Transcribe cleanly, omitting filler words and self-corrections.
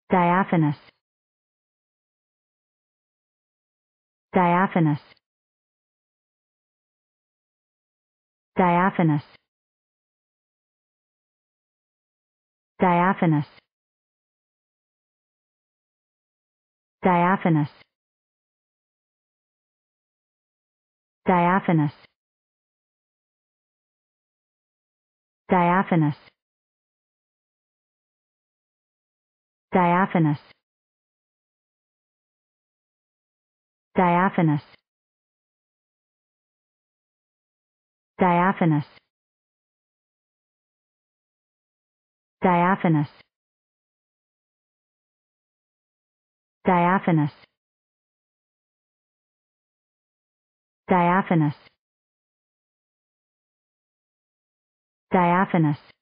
Diaphanous. Diaphanous. Diaphanous. Diaphanous. Diaphanous. Diaphanous. Diaphanous. Diaphanous. Diaphanous. Diaphanous. Diaphanous. Diaphanous. Diaphanous. Diaphanous.